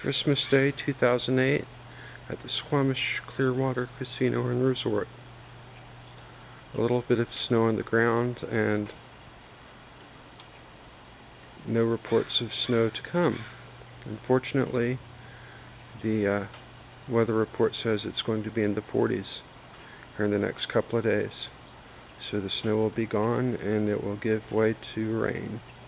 Christmas Day 2008 at the Suquamish Clearwater Casino and Resort. A little bit of snow on the ground and no reports of snow to come. Unfortunately, the weather report says it's going to be in the 40s here in the next couple of days. So the snow will be gone and it will give way to rain.